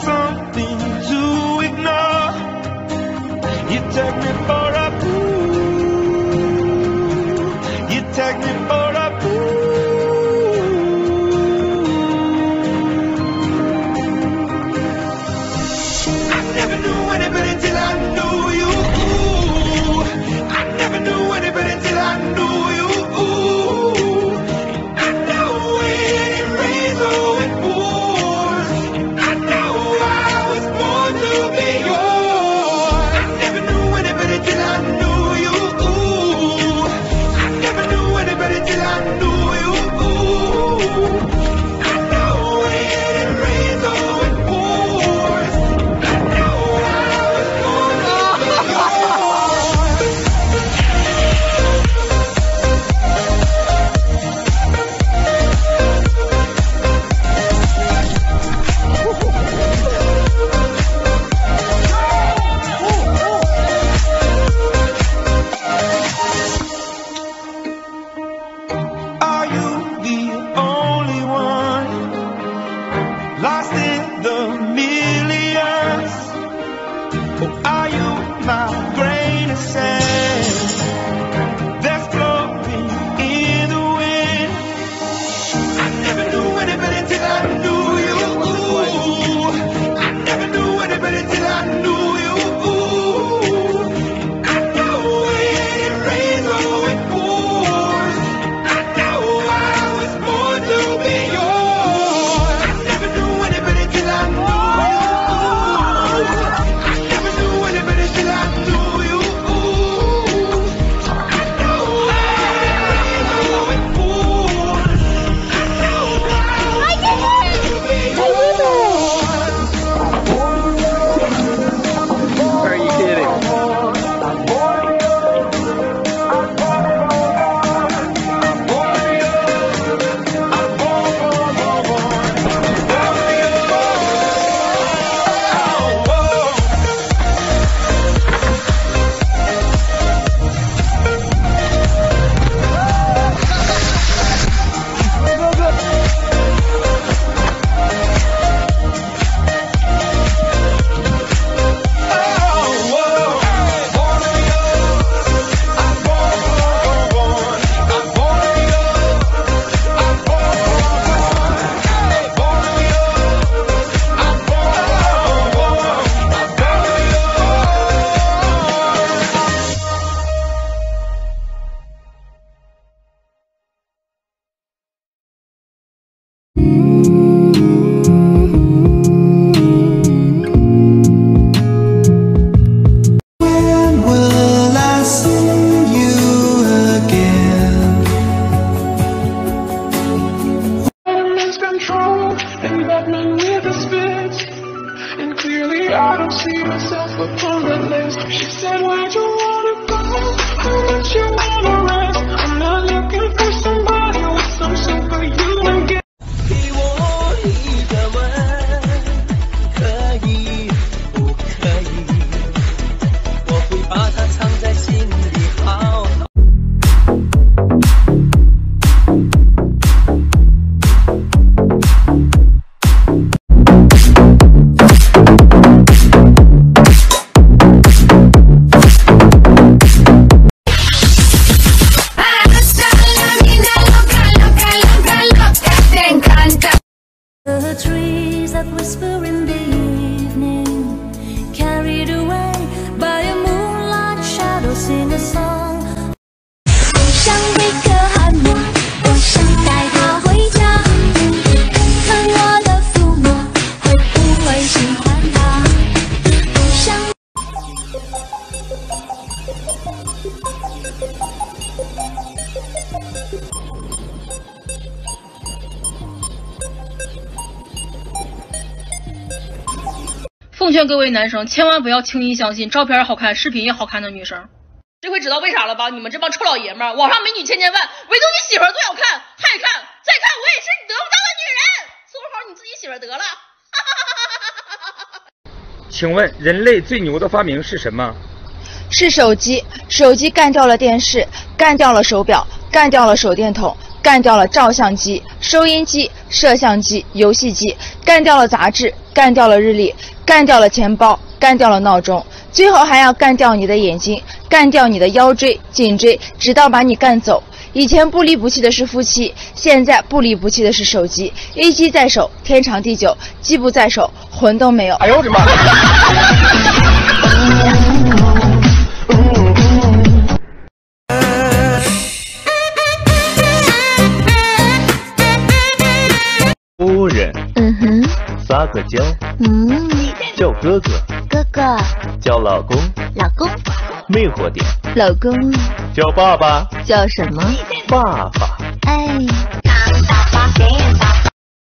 something to ignore. You take me for a fool. You take me for a fool. I never knew anybody till I knew you. I never knew anybody till I knew you. I know when it rains or it pours. I know I was born to be yours. I never knew anybody till I knew you. I never knew anybody till I knew you. I know when it rains or it pours. I know I was born to be yours. Are you the only one lost in the millions? Or are you my grain of sand that's floating in the wind? I never knew anybody till I knew you. I never knew anybody till I knew you. I know when it rains or it pours. I know I was born to be yours. I never knew anybody till I knew you. I never knew anybody till I knew you. I know when it rains or it pours. I know I was born to be yours. Are you kidding? When will I see you again? Lose control and let me with the spit. And clearly I don't see myself upon that list. She said, where'd you wanna go? How much you wanna rest? I'm not looking for somebody with some superhuman gift. 给我一个吻，可以不可以？我会把它藏在心里好好。 The trees that whisper in the evening, carried away by a moonlight shadow, sing a song. 我想一个寒漠，我想带她回家，看我的抚摸，会不会喜欢她？我想。 奉劝各位男生，千万不要轻易相信照片好看、视频也好看的女生。这回知道为啥了吧？你们这帮臭老爷们儿，网上美女千千万，唯独你媳妇儿最好看，还看再看，我也是你得不到的女人。伺候好你自己媳妇儿得了。 请问人类最牛的发明是什么？ 是手机。手机干掉了电视，干掉了手表，干掉了手电筒，干掉了照相机、收音机、摄像机、游戏机，干掉了杂志， 干掉了日历，干掉了钱包，干掉了闹钟，最后还要干掉你的眼睛，干掉你的腰椎、颈椎，直到把你干走。以前不离不弃的是夫妻，现在不离不弃的是手机。一机在手，天长地久；机不在手，魂都没有。 哎呦我的妈！ 夫人，撒个娇，叫哥哥， 哥哥， 叫老公， 老公， 魅惑点， 老公， 叫爸爸， 叫什么？ 爸爸。 哎。